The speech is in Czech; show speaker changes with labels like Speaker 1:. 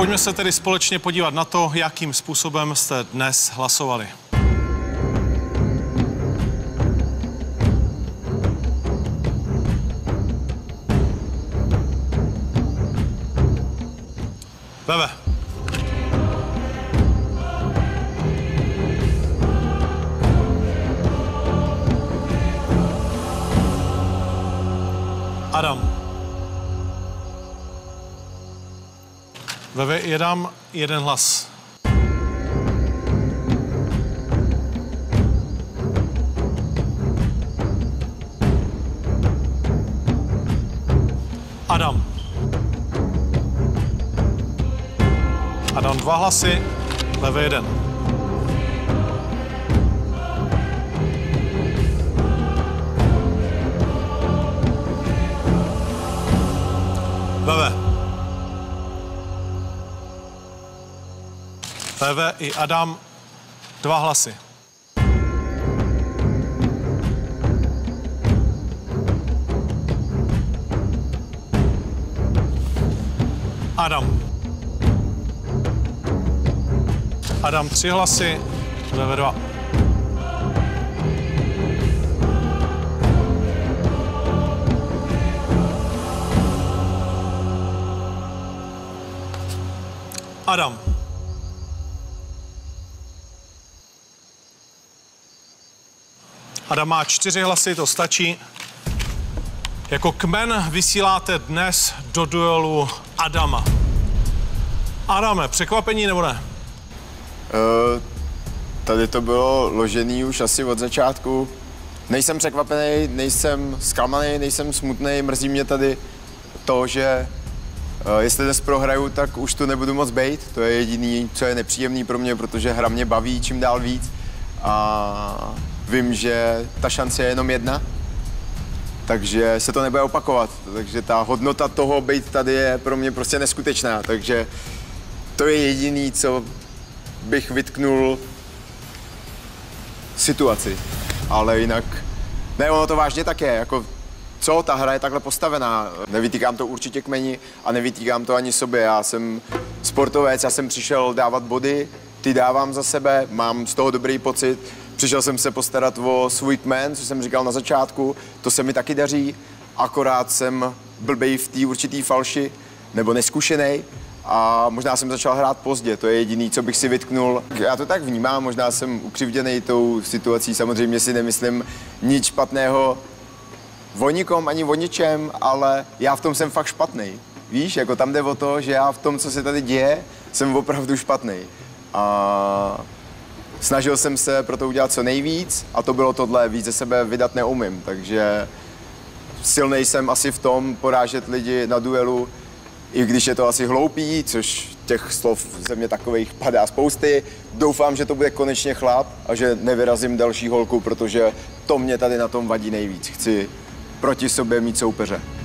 Speaker 1: pojďme se tedy společně podívat na to, jakým způsobem jste dnes hlasovali. Veve. Adam. Veve, je dám jeden hlas. Adam. Adam 2 hlasy, Veve 1. Veve. Veve i Adam 2 hlasy. Adam. Adam 3 hlasy, Veve 2. Adam. Adam má 4 hlasy, to stačí. Jako kmen vysíláte dnes do duelu Adama. Adame, překvapení nebo ne?
Speaker 2: Tady to bylo ložený už asi od začátku. Nejsem překvapený, nejsem zklamaný, nejsem smutný, mrzí mě tady to, že jestli dnes prohraju, tak už tu nebudu moc bejt. To je jediný, co je nepříjemný pro mě, protože hra mě baví čím dál víc. A vím, že ta šance je jenom jedna, takže se to nebude opakovat. Takže ta hodnota toho bejt tady je pro mě prostě neskutečná. Takže to je jediný, co bych vytknul situaci. Ale jinak, ne, ono to vážně tak je, jako co, ta hra je takhle postavená. Nevytýkám to určitě kmeni a nevytýkám to ani sobě. Já jsem sportovec, já jsem přišel dávat body, ty dávám za sebe, mám z toho dobrý pocit. Přišel jsem se postarat o svůj kmen, co jsem říkal na začátku, to se mi taky daří, akorát jsem blbej v té určitý falši, nebo neskušenej. A možná jsem začal hrát pozdě, to je jediný, co bych si vytknul. Já to tak vnímám, možná jsem ukřivděnej tou situací, samozřejmě si nemyslím nic špatného o nikom ani o ničem, ale já v tom jsem fakt špatnej. Víš, jako tam jde o to, že já v tom, co se tady děje, jsem opravdu špatnej. A snažil jsem se pro to udělat co nejvíc a to bylo tohle, víc ze sebe vydat neumím, takže silnej jsem asi v tom porážet lidi na duelu, i když je to asi hloupý, což těch slov ze mě takových padá spousty. Doufám, že to bude konečně chlap a že nevyrazím další holku, protože to mě tady na tom vadí nejvíc. Chci proti sobě mít soupeře.